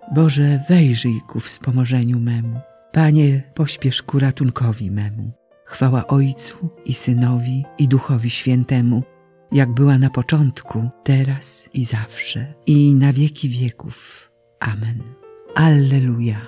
Boże, wejrzyj ku wspomożeniu memu. Panie, pośpiesz ku ratunkowi memu. Chwała Ojcu i Synowi i Duchowi Świętemu, jak była na początku, teraz i zawsze, i na wieki wieków. Amen. Alleluja.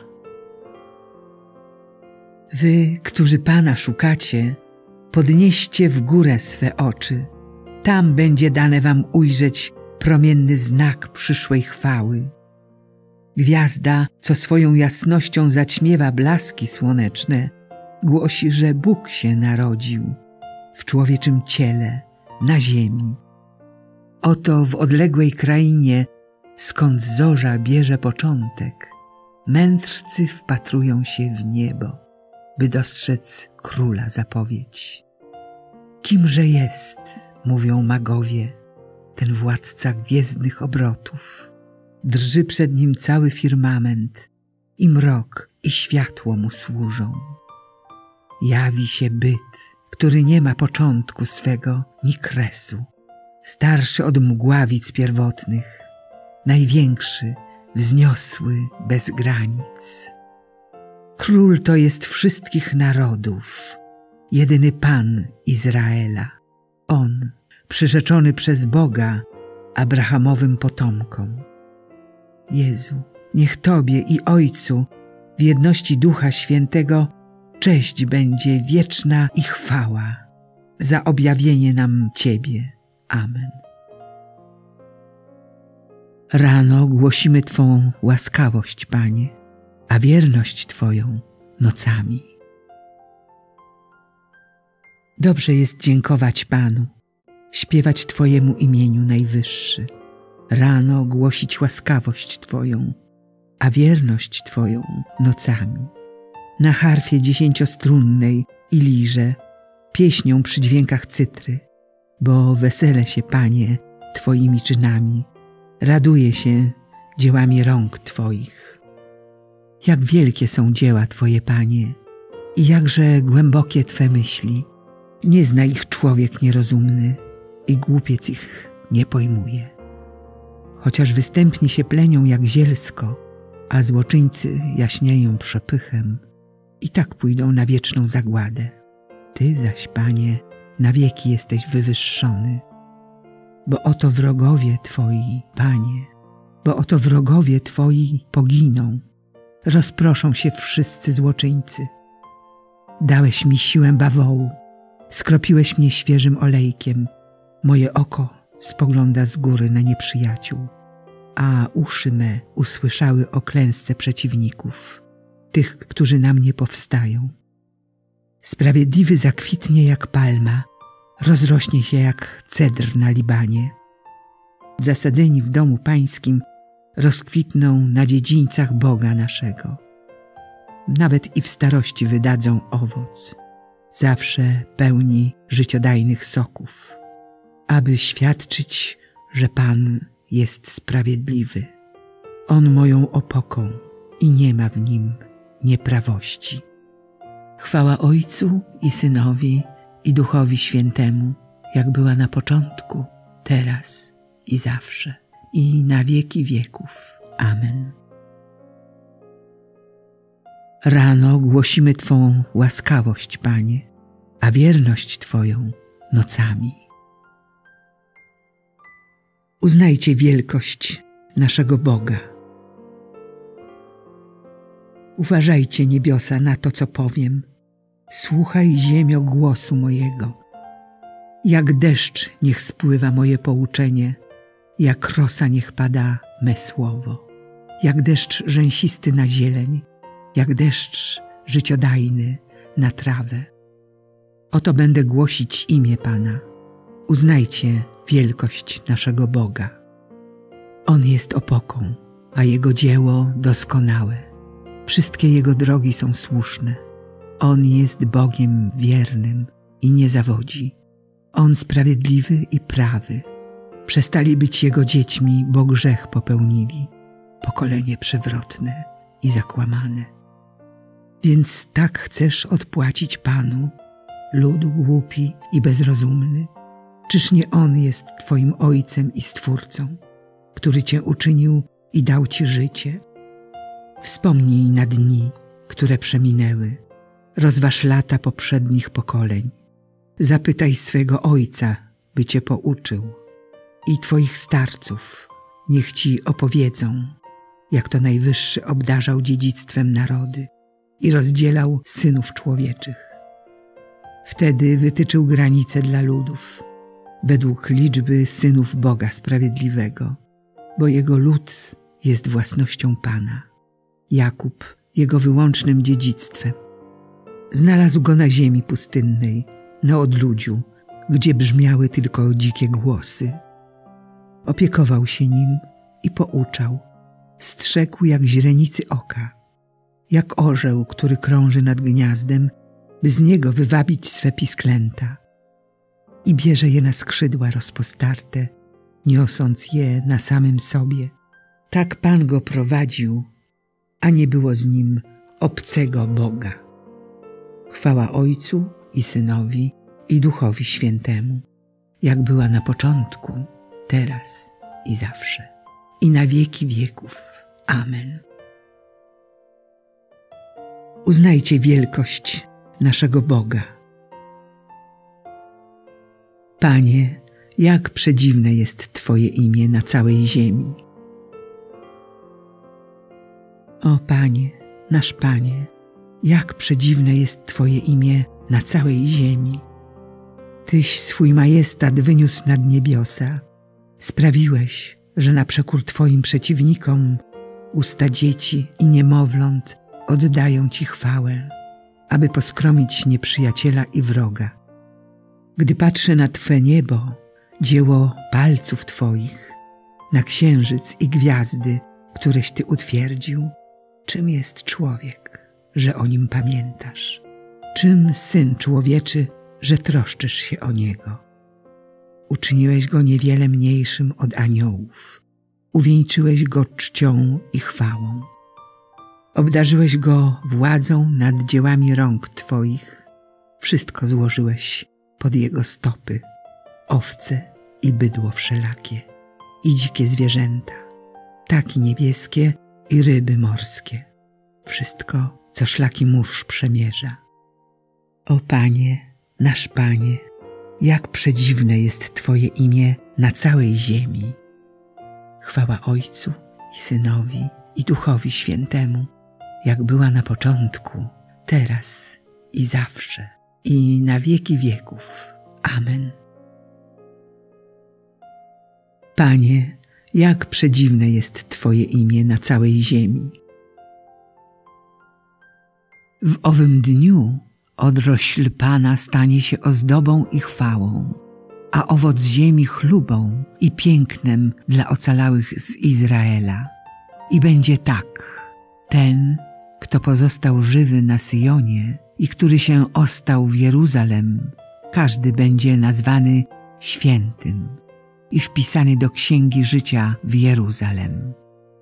Wy, którzy Pana szukacie, podnieście w górę swe oczy. Tam będzie dane wam ujrzeć promienny znak przyszłej chwały. Gwiazda, co swoją jasnością zaćmiewa blaski słoneczne, głosi, że Bóg się narodził w człowieczym ciele na ziemi. Oto w odległej krainie, skąd zorza bierze początek, mędrcy wpatrują się w niebo, by dostrzec króla zapowiedź. Kimże jest, mówią magowie, ten władca gwiezdnych obrotów? Drży przed nim cały firmament, i mrok, i światło mu służą. Jawi się byt, który nie ma początku swego ni kresu, starszy od mgławic pierwotnych, największy, wzniosły, bez granic. Król to jest wszystkich narodów, jedyny Pan Izraela. On, przyrzeczony przez Boga Abrahamowym potomkom. Jezu, niech Tobie i Ojcu w jedności Ducha Świętego cześć będzie wieczna i chwała za objawienie nam Ciebie. Amen. Rano głosimy Twą łaskawość, Panie, a wierność Twoją nocami. Dobrze jest dziękować Panu, śpiewać Twojemu imieniu najwyższy. Rano głosić łaskawość Twoją, a wierność Twoją nocami. Na harfie 10-strunnej i lirze, pieśnią przy dźwiękach cytry, bo weselę się, Panie, Twoimi czynami, raduje się dziełami rąk Twoich. Jak wielkie są dzieła Twoje, Panie, i jakże głębokie Twe myśli. Nie zna ich człowiek nierozumny i głupiec ich nie pojmuje. Chociaż występni się plenią jak zielsko, a złoczyńcy jaśnieją przepychem, i tak pójdą na wieczną zagładę. Ty zaś, Panie, na wieki jesteś wywyższony. Bo oto wrogowie Twoi, Panie, bo oto wrogowie Twoi poginą. Rozproszą się wszyscy złoczyńcy. Dałeś mi siłę bawołu, skropiłeś mnie świeżym olejkiem. Moje oko spogląda z góry na nieprzyjaciół, a uszy me usłyszały o klęsce przeciwników, tych, którzy na mnie powstają. Sprawiedliwy zakwitnie jak palma, rozrośnie się jak cedr na Libanie. Zasadzeni w domu pańskim rozkwitną na dziedzińcach Boga naszego. Nawet i w starości wydadzą owoc, zawsze pełni życiodajnych soków, aby świadczyć, że Pan jest sprawiedliwy. On moją opoką i nie ma w nim nieprawości. Chwała Ojcu i Synowi i Duchowi Świętemu, jak była na początku, teraz i zawsze, i na wieki wieków. Amen. Rano głosimy Twą łaskawość, Panie, a wierność Twoją nocami. Uznajcie wielkość naszego Boga. Uważajcie, niebiosa, na to, co powiem. Słuchaj, ziemio, głosu mojego. Jak deszcz niech spływa moje pouczenie, jak rosa niech pada me słowo. Jak deszcz rzęsisty na zieleń, jak deszcz życiodajny na trawę. Oto będę głosić imię Pana. Uznajcie wielkość naszego Boga. On jest opoką, a Jego dzieło doskonałe. Wszystkie Jego drogi są słuszne. On jest Bogiem wiernym i nie zawodzi. On sprawiedliwy i prawy. Przestali być Jego dziećmi, bo grzech popełnili. Pokolenie przewrotne i zakłamane. Więc tak chcesz odpłacić Panu, ludu głupi i bezrozumny? Czyż nie On jest Twoim Ojcem i Stwórcą, który Cię uczynił i dał Ci życie? Wspomnij na dni, które przeminęły. Rozważ lata poprzednich pokoleń. Zapytaj swego ojca, by cię pouczył, i twoich starców niech ci opowiedzą, jak to Najwyższy obdarzał dziedzictwem narody i rozdzielał synów człowieczych. Wtedy wytyczył granice dla ludów, według liczby synów Boga Sprawiedliwego, bo jego lud jest własnością Pana, Jakub jego wyłącznym dziedzictwem. Znalazł go na ziemi pustynnej, na odludziu, gdzie brzmiały tylko dzikie głosy. Opiekował się nim i pouczał, strzegł jak źrenicy oka, jak orzeł, który krąży nad gniazdem, by z niego wywabić swe pisklęta. I bierze je na skrzydła rozpostarte, niosąc je na samym sobie. Tak Pan go prowadził, a nie było z nim obcego Boga. Chwała Ojcu i Synowi i Duchowi Świętemu, jak była na początku, teraz i zawsze, i na wieki wieków. Amen. Uznajcie wielkość naszego Boga. Panie, jak przedziwne jest Twoje imię na całej ziemi. O Panie, nasz Panie, jak przedziwne jest Twoje imię na całej ziemi. Tyś swój majestat wyniósł nad niebiosa. Sprawiłeś, że na przekór Twoim przeciwnikom usta dzieci i niemowląt oddają Ci chwałę, aby poskromić nieprzyjaciela i wroga. Gdy patrzę na Twe niebo, dzieło palców Twoich, na księżyc i gwiazdy, któreś Ty utwierdził, czym jest człowiek, że o nim pamiętasz? Czym syn człowieczy, że troszczysz się o niego? Uczyniłeś go niewiele mniejszym od aniołów, uwieńczyłeś go czcią i chwałą. Obdarzyłeś go władzą nad dziełami rąk Twoich, wszystko złożyłeś pod jego stopy, owce i bydło wszelakie, i dzikie zwierzęta, ptaki niebieskie i ryby morskie, wszystko, co szlaki mórz przemierza. O Panie, nasz Panie, jak przedziwne jest Twoje imię na całej ziemi. Chwała Ojcu i Synowi i Duchowi Świętemu, jak była na początku, teraz i zawsze, i na wieki wieków. Amen. Panie, jak przedziwne jest Twoje imię na całej ziemi. W owym dniu odrośl Pana stanie się ozdobą i chwałą, a owoc ziemi chlubą i pięknem dla ocalałych z Izraela. I będzie tak: ten, kto pozostał żywy na Syjonie i który się ostał w Jeruzalem, każdy będzie nazwany świętym i wpisany do księgi życia w Jeruzalem.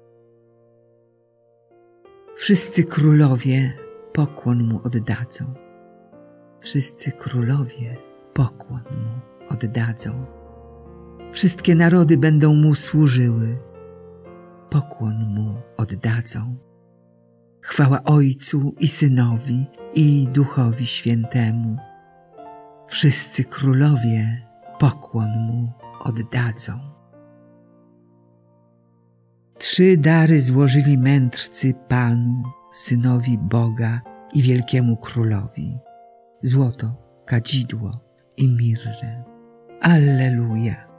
Wszyscy królowie pokłon mu oddadzą. Wszyscy królowie pokłon mu oddadzą. Wszystkie narody będą mu służyły. Pokłon mu oddadzą. Chwała Ojcu i Synowi i Duchowi Świętemu. Wszyscy królowie pokłon mu oddadzą. 3 dary złożyli mędrcy Panu, Synowi Boga i Wielkiemu Królowi: złoto, kadzidło i mirrę. Alleluja!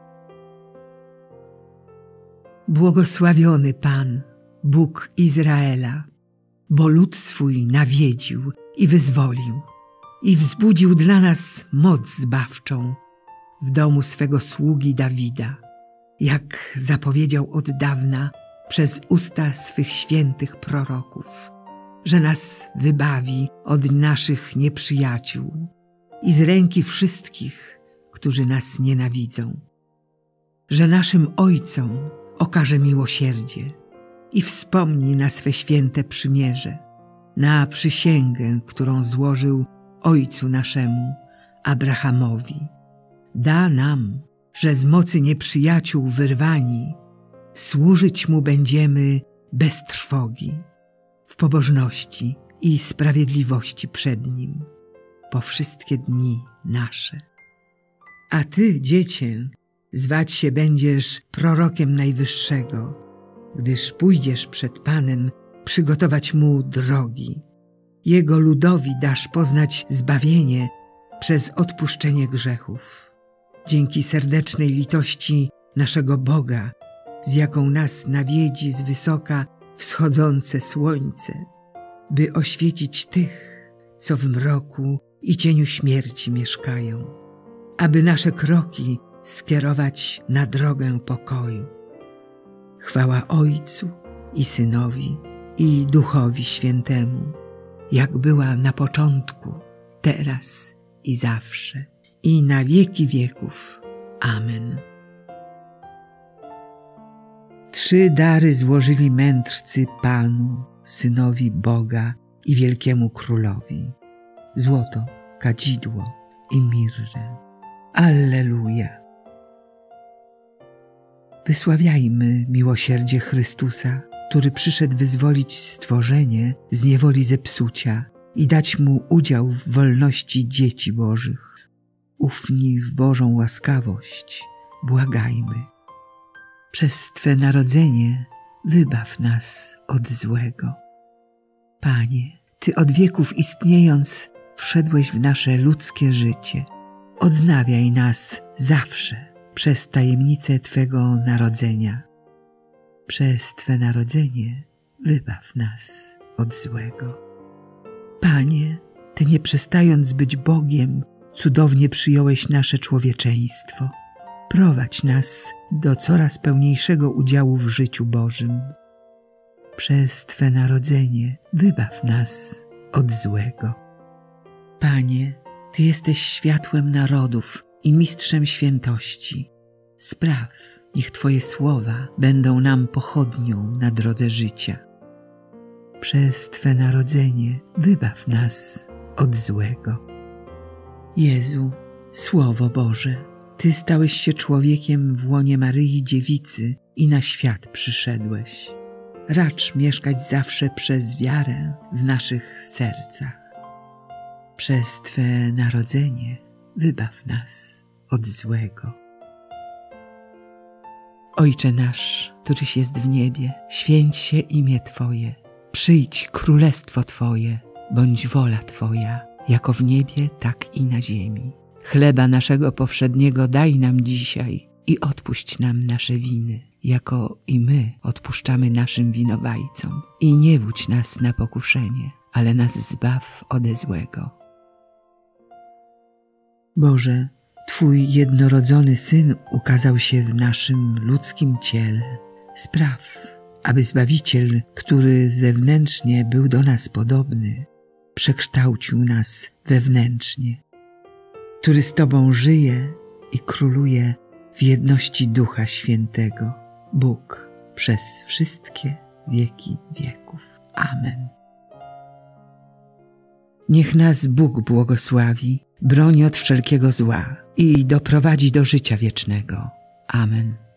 Błogosławiony Pan, Bóg Izraela, bo lud swój nawiedził i wyzwolił i wzbudził dla nas moc zbawczą w domu swego sługi Dawida, jak zapowiedział od dawna przez usta swych świętych proroków, że nas wybawi od naszych nieprzyjaciół i z ręki wszystkich, którzy nas nienawidzą, że naszym ojcom okaże miłosierdzie i wspomni na swe święte przymierze, na przysięgę, którą złożył ojcu naszemu, Abrahamowi. Da nam, że z mocy nieprzyjaciół wyrwani, służyć mu będziemy bez trwogi, w pobożności i sprawiedliwości przed Nim po wszystkie dni nasze. A Ty, Dziecię, zwać się będziesz prorokiem Najwyższego, gdyż pójdziesz przed Panem przygotować Mu drogi. Jego ludowi dasz poznać zbawienie przez odpuszczenie grzechów. Dzięki serdecznej litości naszego Boga, z jaką nas nawiedzi z wysoka wschodzące słońce, by oświecić tych, co w mroku i cieniu śmierci mieszkają, aby nasze kroki skierować na drogę pokoju. Chwała Ojcu i Synowi i Duchowi Świętemu, jak była na początku, teraz i zawsze, i na wieki wieków. Amen. 3 dary złożyli mędrcy Panu, Synowi Boga i Wielkiemu Królowi: złoto, kadzidło i mirrę. Alleluja! Wysławiajmy miłosierdzie Chrystusa, który przyszedł wyzwolić stworzenie z niewoli zepsucia i dać mu udział w wolności dzieci Bożych. Ufni w Bożą łaskawość, błagajmy. Przez Twe narodzenie wybaw nas od złego. Panie, Ty od wieków istniejąc wszedłeś w nasze ludzkie życie. Odnawiaj nas zawsze przez tajemnicę Twego narodzenia. Przez Twe narodzenie wybaw nas od złego. Panie, Ty nie przestając być Bogiem, cudownie przyjąłeś nasze człowieczeństwo. Prowadź nas do coraz pełniejszego udziału w życiu Bożym. Przez Twe narodzenie wybaw nas od złego. Panie, Ty jesteś światłem narodów i mistrzem świętości. Spraw, niech Twoje słowa będą nam pochodnią na drodze życia. Przez Twe narodzenie wybaw nas od złego. Jezu, Słowo Boże, Ty stałeś się człowiekiem w łonie Maryi Dziewicy i na świat przyszedłeś. Racz mieszkać zawsze przez wiarę w naszych sercach. Przez Twe narodzenie wybaw nas od złego. Ojcze nasz, któryś jest w niebie, święć się imię Twoje. Przyjdź królestwo Twoje, bądź wola Twoja, jako w niebie, tak i na ziemi. Chleba naszego powszedniego daj nam dzisiaj i odpuść nam nasze winy, jako i my odpuszczamy naszym winowajcom. I nie wódź nas na pokuszenie, ale nas zbaw ode złego. Boże, Twój jednorodzony Syn ukazał się w naszym ludzkim ciele. Spraw, aby Zbawiciel, który zewnętrznie był do nas podobny, przekształcił nas wewnętrznie, który z Tobą żyje i króluje w jedności Ducha Świętego, Bóg przez wszystkie wieki wieków. Amen. Niech nas Bóg błogosławi, broni od wszelkiego zła i doprowadzi do życia wiecznego. Amen.